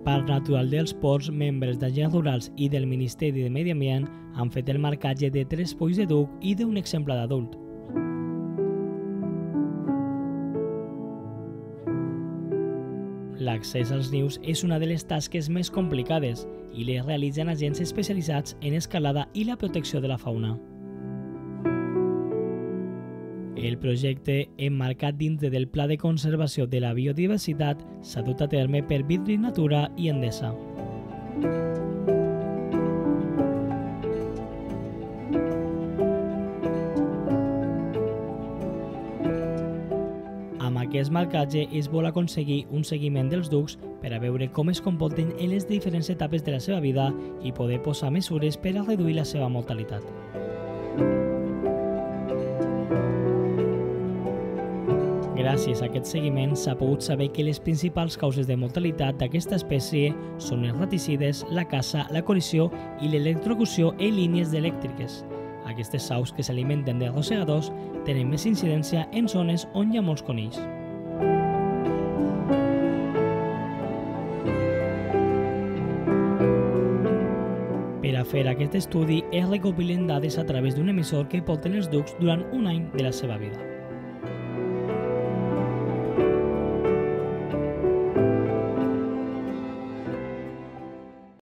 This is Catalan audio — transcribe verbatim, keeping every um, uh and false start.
Parc Natural dels Ports, membres d'agents rurals i del Ministeri de Medi Ambient han fet el marcatge de tres polls de duc i d'un exemplar d'adult. L'accés als nius és una de les tasques més complicades i les realitzen agents especialitzats en escalada i la protecció de la fauna. El projecte, emmarcat dintre del Pla de Conservació de la Biodiversitat, s'ha dut a terme per Vidri Natura i Endesa. Amb aquest marcatge es vol aconseguir un seguiment dels ducs per a veure com es comporten en les diferents etapes de la seva vida i poder posar mesures per a reduir la seva mortalitat. Gràcies a aquest seguiment s'ha pogut saber que les principals causes de mortalitat d'aquesta espècie són els raticides, la caça, la col·lisió i l'electrocució en línies elèctriques. Aquestes aus que s'alimenten de rosegadors tenen més incidència en zones on hi ha molts conills. Per a fer aquest estudi es recopilen dades a través d'un emissor que porten els ducs durant un any de la seva vida.